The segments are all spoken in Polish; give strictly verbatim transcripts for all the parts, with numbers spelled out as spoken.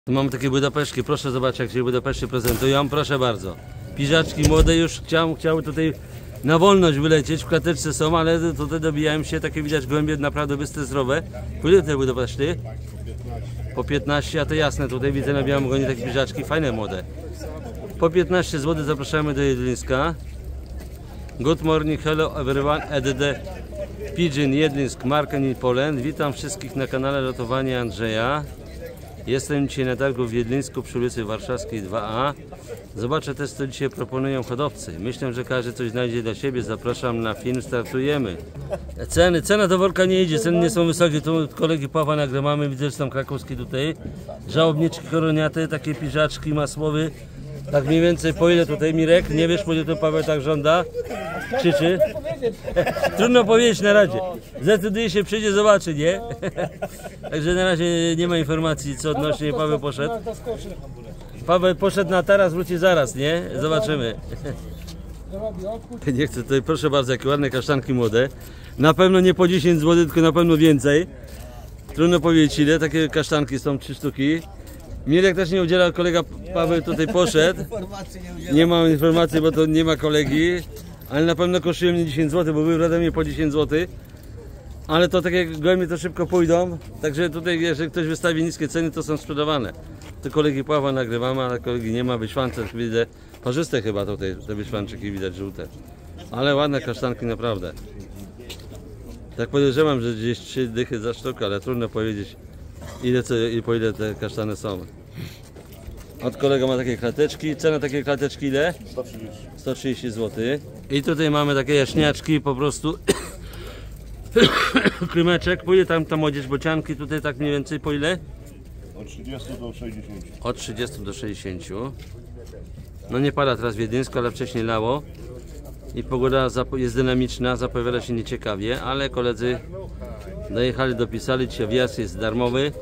Tu mamy takie Budapeszki, proszę zobaczyć, jak się Budapeszty prezentują, proszę bardzo. Piżaczki młode już chciały, chciały tutaj na wolność wylecieć, w klateczce są, ale tutaj dobijają się, takie widać gołębie naprawdę bystre, zdrowe. Po ile te Budapeszty? Po piętnaście, a to jasne, tutaj widzę na białym ogonie takie piżaczki, fajne młode. Po piętnaście złotych zapraszamy do Jedlińska. Good morning, hello everyone, at the Pigeon Jedlińsk, Market in Poland. Witam wszystkich na kanale Lotowanie Andrzeja. Jestem dzisiaj na targu w Jedlińsku przy ulicy Warszawskiej dwa A. Zobaczę też, co dzisiaj proponują hodowcy. Myślę, że każdy coś znajdzie dla siebie. Zapraszam na film, startujemy. Ceny, cena do worka nie idzie, ceny nie są wysokie. Tu kolegi Pawła nagrywamy, widzę, że tam krakowski tutaj. Żałobniczki koroniate, takie piżaczki masłowy. Tak mniej więcej po ile tutaj, Mirek? Nie wiesz, po ile to Paweł tak żąda? Krzyczy? Trudno powiedzieć na razie. Zdecyduje się, przyjdzie, zobaczy, nie? Także na razie nie ma informacji, co odnośnie Paweł poszedł. Paweł poszedł na taras, wróci zaraz, nie? Zobaczymy. Nie chcę tutaj, proszę bardzo, jakie ładne kasztanki młode. Na pewno nie po dziesięć złotych, tylko na pewno więcej. Trudno powiedzieć ile, takie kasztanki są, trzy sztuki. Mirek też nie udziela, kolega Paweł tutaj poszedł. Nie mam informacji, bo to nie ma kolegi. Ale na pewno kosztuje mnie dziesięć złotych, bo były w Radomie po dziesięć złotych. Ale to takie gołębie to szybko pójdą. Także tutaj, jeżeli ktoś wystawi niskie ceny, to są sprzedawane. To kolegi Pawła nagrywamy, ale kolegi nie ma. Wyświance widzę, parzyste chyba tutaj, te wyświanczyki widać żółte. Ale ładne kasztanki naprawdę. Tak podejrzewam, że gdzieś trzy dychy za sztukę, ale trudno powiedzieć, ile co, i po ile te kasztany są. Od kolega ma takie klateczki. Cena takiej klateczki ile? sto trzydzieści złotych. I tutaj mamy takie jaśniaczki po prostu. Krymeczek. Po ile tam ta młodzież bocianki? Tutaj tak mniej więcej po ile? Od trzydziestu do sześćdziesięciu. Od trzydziestu do sześćdziesięciu. No nie pada teraz w Jedlińsku, ale wcześniej lało. I pogoda jest dynamiczna, zapowiada się nieciekawie, ale koledzy dojechali, dopisali. Dzisiaj wjazd jest darmowy.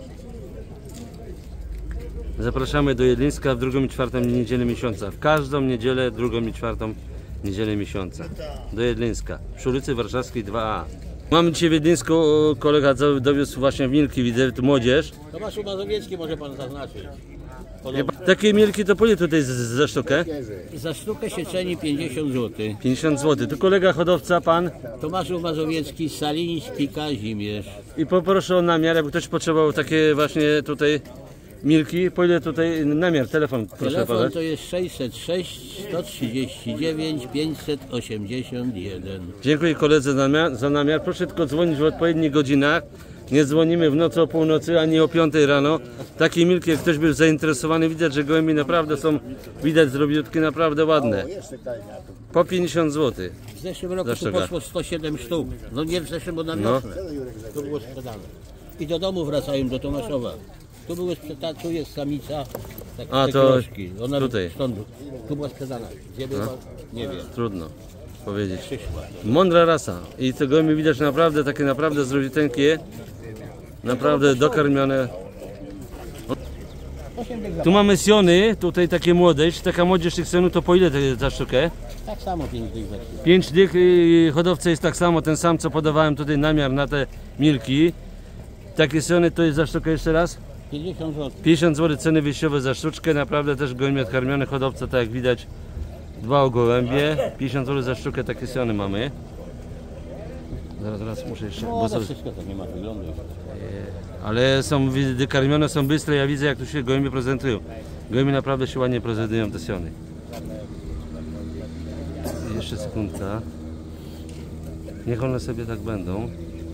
Zapraszamy do Jedlińska w drugą i czwartą niedzielę miesiąca. W każdą niedzielę, drugą i czwartą niedzielę miesiąca. Do Jedlińska, przy ulicy Warszawskiej dwa A. Mamy dzisiaj w Jedlińsku, kolega dowiózł właśnie milki, widzę, tu młodzież. Tomasz Mazowiecki może pan zaznaczyć. Takie milki to po ile tutaj za sztukę? Za sztukę się ceni pięćdziesiąt złotych. pięćdziesiąt złotych. Tu kolega hodowca, pan? Tomasz Mazowiecki, Saliński, Kazimierz. I poproszę o namiar, jakby ktoś potrzebował takie właśnie tutaj milki. Po ile tutaj namiar, telefon proszę Telefon podać. to jest sześćset sześć, sto trzydzieści dziewięć, pięćset osiemdziesiąt jeden. Dziękuję koledze za namiar, za namiar. Proszę tylko dzwonić w odpowiednich godzinach. Nie dzwonimy w nocy o północy, ani o piątej rano. Takie milki, jak ktoś był zainteresowany, widać, że gołębie naprawdę są, widać zrobiutki, naprawdę ładne. Po pięćdziesiąt złotych. W zeszłym roku tu poszło sto siedem sztuk. No nie w zeszłym, bo na wiosnę. To było sprzedane. I do domu wracają, do Tomaszowa. Tu były sprzedane, tu jest samica. Tak, A te to kroczki. Ona tutaj. Stąd, tu była sprzedana. Gdzie była? Nie wiem. Trudno powiedzieć. Przyszła. Mądra rasa. I te gołębie widać naprawdę, takie naprawdę zdrowiteńkie. Naprawdę dokarmione. Tu mamy siony, tutaj takie młodzież. Taka młodzież tych sionów to po ile za sztukę? Tak samo pięć dych. pięć dych i hodowca jest tak samo, ten sam co podawałem tutaj namiar na te milki. Takie siony to jest za sztukę jeszcze raz? pięćdziesiąt złotych. pięćdziesiąt złotych ceny wyjściowe za sztuczkę, naprawdę też gołębie odkarmione, hodowca tak jak widać dba o gołębie. pięćdziesiąt złotych za sztukę takie siony mamy. Zaraz, zaraz muszę jeszcze... No, bo to są, wszystko to nie ma wyglądu. ale są wykarmione, są bystre, ja widzę jak tu się gołębie prezentują. Gołębie naprawdę się ładnie prezentują te siony. Jeszcze sekundka. Niech one sobie tak będą.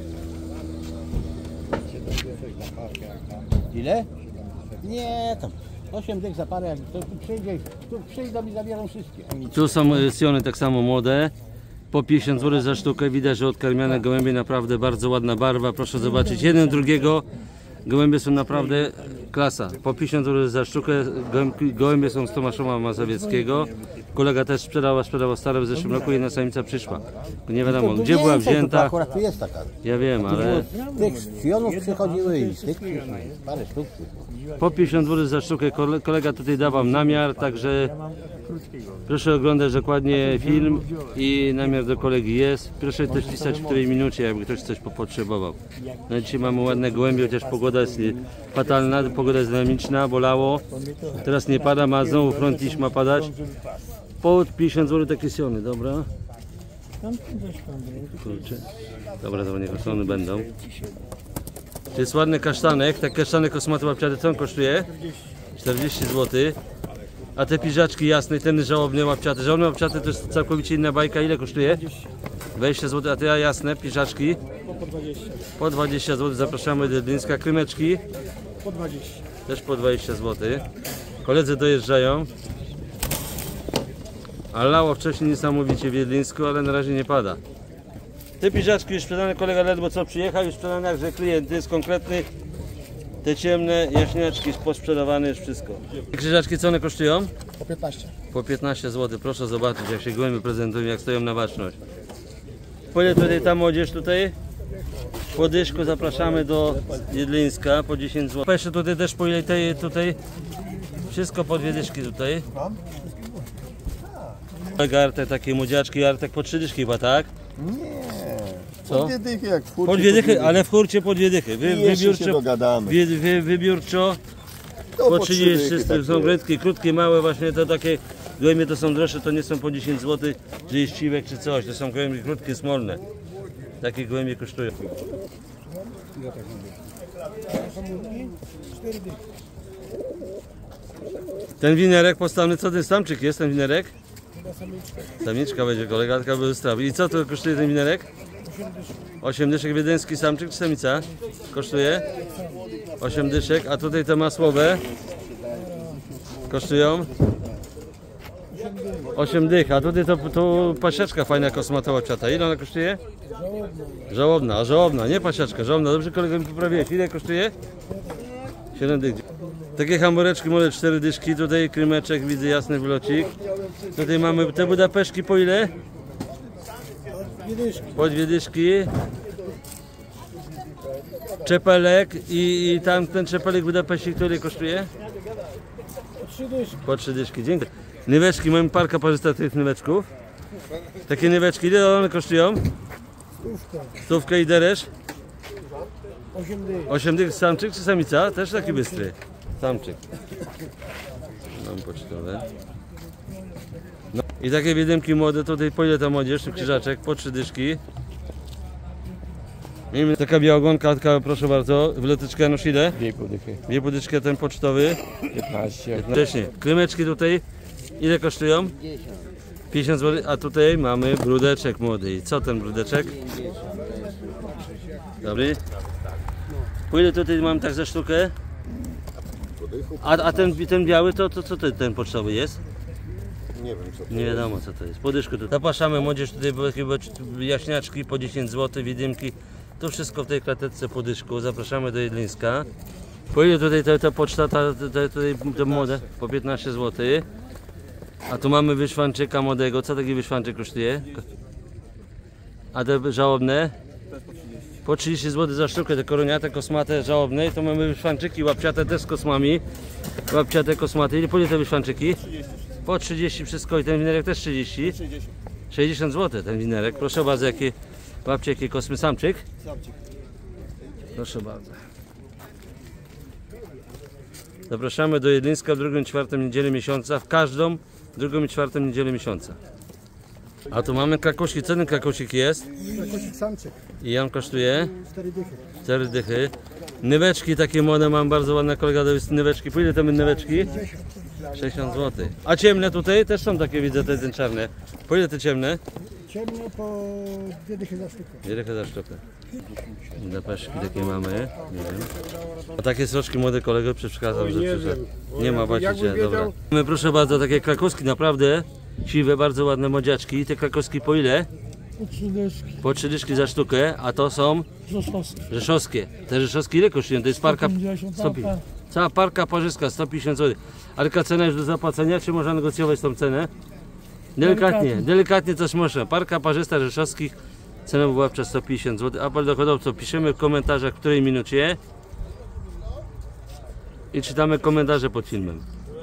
Ile? Nie, tam osiem dych za parę, jak to tu przyjdzie, tu przyjdą i zabiorą wszystkie. Tu są siony tak samo młode. Po pięćdziesiąt złotych za sztukę. Widać, że odkarmione gołębie, naprawdę bardzo ładna barwa. Proszę zobaczyć, jeden drugiego. Gołębie są naprawdę klasa. Po pięćdziesiąt złotych za sztukę. Gołębie są z Tomasza Mazowieckiego. Kolega też sprzedał, sprzedał stare w zeszłym roku i jedna samica przyszła. Nie wiadomo, gdzie była wzięta. Akurat tu jest taka. Ja wiem, ale Tych fionów przychodziły i z tych przyszły. Parę sztuk. po pięćdziesiąt złotych za sztukę. Kolega tutaj dawał namiar, także proszę oglądać dokładnie film i namiar do kolegi jest. Proszę też pisać w której minucie, jakby ktoś coś potrzebował. No dzisiaj mamy ładne gołębie, chociaż pogoda jest fatalna. pogoda jest dynamiczna, bolało. Teraz nie pada, ma znowu front iść, ma padać. Po pięćdziesiąt złotych takie siony, dobra. Kurczę. Dobra, to niech osłony będą. To jest ładny kasztanek, tak kasztanek kosmaty łapciaty, co on kosztuje? czterdzieści złotych. A te piżaczki jasne, ten żałobny łapciaty. Żałobny łapciaty to jest całkowicie inna bajka. Ile kosztuje? dwadzieścia złotych, a te jasne piżaczki? Po dwadzieścia złotych. Zapraszamy do Wiedlińska. Krymeczki? Po dwadzieścia. Też po dwadzieścia złotych. Koledzy dojeżdżają. A lało wcześniej niesamowicie w Wiedlińsku, ale na razie nie pada. Te piżaczki już sprzedane, kolega ledwo co przyjechał, już sprzedane, także klient jest konkretny. Te ciemne jaśniaczki posprzedawane już wszystko. Krzyżaczki co one kosztują? Po piętnaście. Po piętnaście złotych. Proszę zobaczyć, jak się gołębie prezentują, jak stoją na baczność. Po ile tutaj ta młodzież tutaj? Po dyszku zapraszamy do Wiedlińska po dziesięć złotych. Jeszcze tutaj też po ile tej tutaj? Wszystko po dwie dyszki tutaj. Artek, takie młodziaczki, Artek po trzy dyszki chyba, tak? Nie. Co? Po dwie dychy jak w hurcie. Po dwie dychy, ale w hurcie po dwie dychy. Wy, I jeszcze się wybiórczo, dogadamy. wy, wy, wybiórczo To po po trzy trzydzieści, dychy, tak są było. gretki, krótkie, małe właśnie, to takie gołębie to są droższe, to nie są po dziesięć złotych, że jest ciwek czy coś, to są gołębie krótkie, smolne. Takie gołębie kosztują. Ten winerek postawny, co ten samczyk jest, ten winerek? Samiczka będzie, kolega, taka by strawy. I co to kosztuje ten winerek? osiem dyszek, wiedeński samczyk czy samica? Kosztuje? osiem dyszek, a tutaj te masłowe kosztują? osiem dych, a tutaj to, to pasiaczka fajna kosmata łapciata. Ile ona kosztuje? Żałobna, a żałobna, nie pasiaczka, żałobna. Dobrze kolega mi poprawiłeś. Ile kosztuje? siedem dych. Takie hambureczki, może cztery dyszki, tutaj krymeczek, widzę jasny wylocik. Tutaj mamy te budapeszki po ile? Po dwie dyszki. Czepelek i, i tam ten czepelek Budapeści, który kosztuje? Po trzy dyszki, dziękuję. Nyweczki, mamy parka parzysta tych nyweczków. Takie nyweczki, ile one kosztują? Stówkę i deresz? osiem dych, samczyk czy samica? Też taki bystry. Samczyk. Mam pocztowe. No. I takie wiedemki młode, tutaj po ile ta młodzież, krzyżaczek? Po trzy dyszki. Miejmy taka białogonka, taka, proszę bardzo, wylotyczka nosi ile? Dwie podychy. Dwie podyczki, ten pocztowy. piętnaście. Wcześniej. Krymeczki tutaj, ile kosztują? pięćdziesiąt złotych, a tutaj mamy brudeczek młody. I co ten brudeczek? Dobry. Po ile tutaj mam tak za sztukę? A, a ten, ten biały, to, to co to, ten pocztowy jest? Nie wiem co to Nie wiadomo co to jest. Po dyszku tu. Zapraszamy młodzież tutaj, bo chyba jaśniaczki po dziesięć złotych, wiedymki. To wszystko w tej klateczce po dyszku. Zapraszamy do Wiedlińska. Po ile tutaj ta, ta poczta, ta, ta, tutaj to młode? Po piętnaście złotych. A tu mamy wyszwanczyka młodego. Co taki wyszwanczyk kosztuje? A te żałobne? Po trzydzieści złotych za sztukę, te koroniate, kosmate, żałobne. I to mamy wyszwanczyki łapciate też z kosmami. Łapciate, kosmaty. Ile po ile te wyszwanczyki? Po trzydzieści wszystko i ten winerek też trzydzieści? sześćdziesiąt złotych ten winerek. Proszę bardzo, jakie łapcie, jakie kosmy. Samczyk? Samczyk. Proszę bardzo. Zapraszamy do Wiedlińska w drugą i czwartą niedzielę miesiąca, w każdą drugą i czwartą niedzielę miesiąca. A tu mamy krakuśki. Co ten krakusik jest? Krakosik samczyk. I on kosztuje? cztery dychy. cztery dychy. Nyweczki takie młode mam, bardzo ładna kolega, to jest nyweczki. Po ile to będą nyweczki? sześćdziesiąt złotych. A ciemne tutaj też są takie, widzę, te, te czarne. Po ile te ciemne? Ciemno po dwie dychy za sztukę. dwie dychy za sztukę. Budapeszki takie mamy, nie wiem. A takie sroczki młode kolego przeszkadzam, że przyszedł. Nie ma właściciela, dobra. Mamy proszę bardzo takie krakowski, naprawdę siwe, bardzo ładne młodziaczki. Te krakowski po ile? Po trzy dyszki. Po trzy dyszki za sztukę, a to są Rzeszowski. rzeszowskie. Te rzeszowskie ile kosztują? To jest parka... sto pięćdziesiąt, sto pięćdziesiąt. Cała parka parzysta, sto pięćdziesiąt złotych. Ale jaka cena już do zapłacenia, czy można negocjować tą cenę? Delikatnie, Delikatnie. delikatnie coś można. Parka parzysta rzeszowskich, cena była przez sto pięćdziesiąt złotych. Apel do hodowców, piszemy w komentarzach w której minucie i czytamy komentarze pod filmem.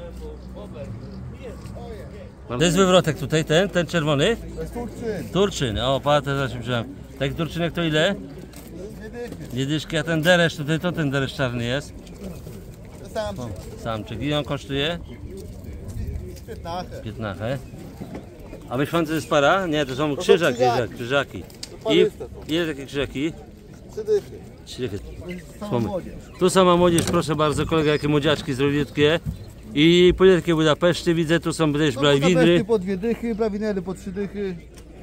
To jest wywrotek tutaj, ten, ten czerwony? To jest Turczyn. Turczyn, o patrz, teraz się przyjrzałem. Taki turczynek to ile? Dwie dyszki, a ten deresz tutaj, to ten deresz czarny jest? samczyk. Samczyk. I on kosztuje? piętnaście. piętnaście. A wyświęty jest para? Nie, to są krzyżaki. krzyżaki. krzyżaki. I paryste są. ile takie krzyżaki? Trzy dychy. Trzy dychy. Sama Mamy. młodzież. Tu sama młodzież, proszę bardzo, kolega, jakie młodziaczki zrobiutkie. I po ile takie Budapeszty widzę, tu są też No, brawiny. Budapeszty po dwie dychy, brawinery po trzy dychy.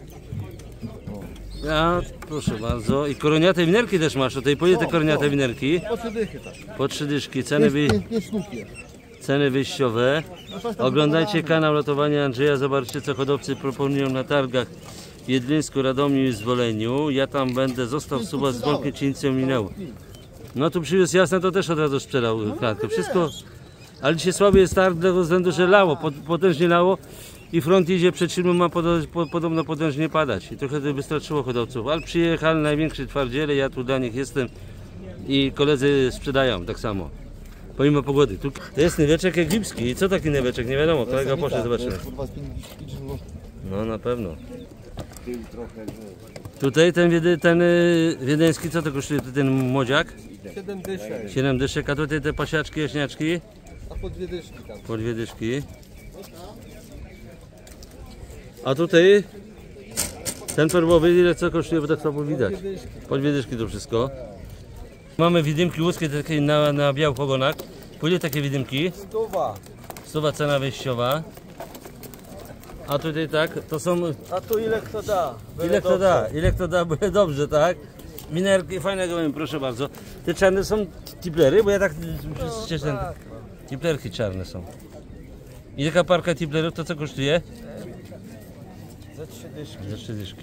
Ja, proszę bardzo. I koroniate winerki też masz, o tej po ile te O, koroniate o. winerki? Po trzy dychy tak. Po trzy dyszki, ceny, wy... Pięć, pięć, pięć sztuk jest. ceny wyjściowe. No coś tam Oglądajcie wykonane. kanał Lotowania Andrzeja, zobaczcie co hodowcy proponują na targach w Jedlińsku, Radomiu i Zwoleniu. Ja tam będę, został suba z dzwonkiem, ci nic nie minęło. No tu przywiózł jasne, to też od razu sprzedał klatkę. Wszystko, ale dzisiaj słaby jest targ z tego względu, że lało, pot- potężnie lało i front idzie przed siódmą, ma podo- po- podobno potężnie padać. I trochę to wystarczyło hodowców, ale przyjechali najwięksi twardziele, ja tu dla nich jestem i koledzy sprzedają tak samo. Pomimo pogody. Tu to jest nyweczek egipski. I co taki nyweczek? Nie wiadomo, kolega poszedł, zobaczymy. No na pewno. Tutaj ten, wiedy, ten y, wiedeński, co to kosztuje ten młodziak? siedem dyszek. siedem dyszek, a tutaj te pasiaczki, jaśniaczki? A po dwie dyszki tam. Po dwie dyszki. A tutaj ten perłowy, ile co kosztuje, bo tak słabo widać. Po dwie dyszki to wszystko. Mamy widymki łódzkie takie na, na białych ogonach. Po ile takie widymki? Stuwa. Stuwa cena wejściowa. A tutaj tak, to są... A tu ile kto da? Ile kto da? Ile kto da, byle dobrze, tak? Minerki, fajnego wiem, proszę bardzo. Te czarne są tiplery, bo ja tak... Przecież ten... Tiplerki czarne są. I taka parka tiplerów to co kosztuje? Za trzy dyszki. Za trzy dyszki.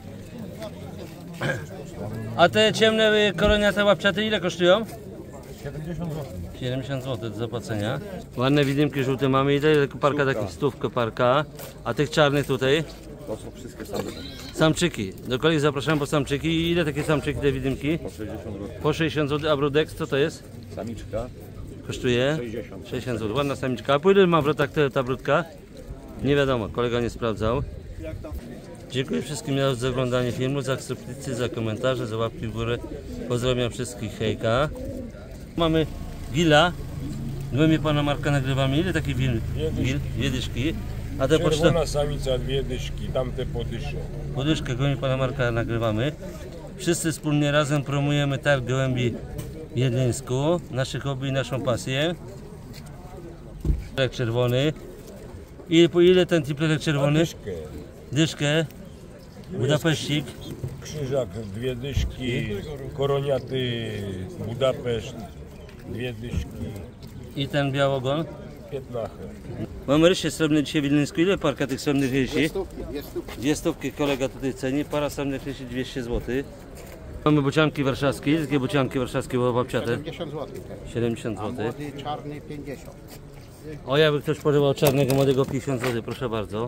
A te ciemne koroniate łapciate ile kosztują? siedemdziesiąt złotych. siedemdziesiąt złotych do zapłacenia. Ładne widymki żółte mamy i ile parka takich stówkę parka. A tych czarnych tutaj? To są wszystkie same. Samczyki. Do kolei zapraszam po samczyki. I ile takie samczyki te widymki? Po sześćdziesiąt złotych. Po sześćdziesiąt złotych. A brudeks co to jest? Samiczka. Kosztuje? sześćdziesiąt. sześćdziesiąt złotych. Ładna samiczka. A po ile ma w rotach ta brudka? Nie wiadomo, kolega nie sprawdzał. Dziękuję wszystkim za oglądanie filmu, za subskrypcję, za komentarze, za łapki w górę. Pozdrawiam wszystkich, hejka. Mamy gila. My pana Marka nagrywamy. Ile takich gil? Gil? Dwie dyszki. A te poczta... Czerwona samica, dwie dyszki, tamte po dysze. Podyszkę gołębi pana Marka nagrywamy. Wszyscy wspólnie razem promujemy targ gołębi w Jedlińsku. Nasze hobby i naszą pasję. Tiplerek czerwony. I po ile ten tiplerek czerwony? Dyszkę. Dyszkę. Budapeszcik. Krzyżak, dwie dyszki, koroniaty, Budapeszt, dwie dyszki, I ten białogon. piętnaście. Mamy rysie srebrne dzisiaj w Jedlińsku. Ile parka tych srebrnych rysi? Stówki, dwie stówki. Dwie stówki kolega tutaj ceni. Para srebrnych rysi dwieście złotych. Mamy bocianki warszawskie. Takie bocianki warszawskie, bo babciate. siedemdziesiąt złotych teraz. siedemdziesiąt A złotych. młody czarny pięćdziesiąt. O, jakby ktoś pożywał czarnego młodego pięćdziesiąt złotych, proszę bardzo.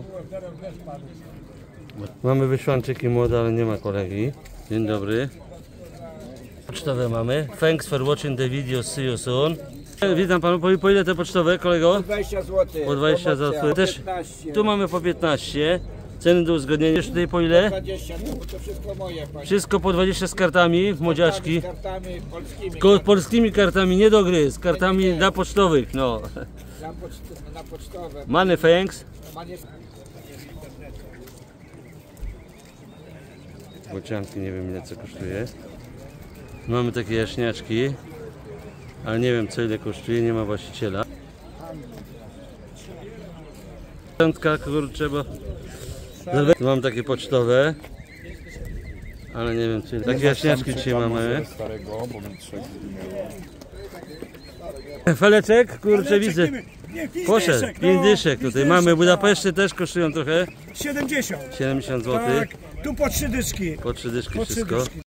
Mamy wyświanczyki młode, ale nie ma kolegi. Dzień dobry. Pocztowe mamy. Thanks for watching the video. See you soon. Witam panu. Po, po ile te pocztowe, kolego? dwadzieścia złotych. Po dwadzieścia złotych. Też piętnaście. tu mamy po piętnaście. Ceny do uzgodnienia. Tutaj po ile? dwadzieścia, no bo to wszystko moje, panie. Wszystko po dwadzieścia z kartami, młodziaczki. Z kartami polskimi. Ko polskimi kartami, nie do gry, z kartami dla pocztowych, no. Na, poczt na pocztowe. Money thanks. Manie... Bocianki nie wiem ile co kosztuje. Mamy takie jaśniaczki, ale nie wiem co ile kosztuje, nie ma właściciela. Piątka, kurczę, bo... Mam takie pocztowe, ale nie wiem co ile. Takie jaśniaczki dzisiaj mamy. Starego, bo mi trzech Feleczek, kurczę widzę. Poszedł, pięć dyszek tutaj. Mamy Budapeszty też kosztują trochę. siedemdziesiąt. siedemdziesiąt złotych. Tak, tu po trzy dyszki. Po trzy dyszki Po trzy wszystko. dyszki.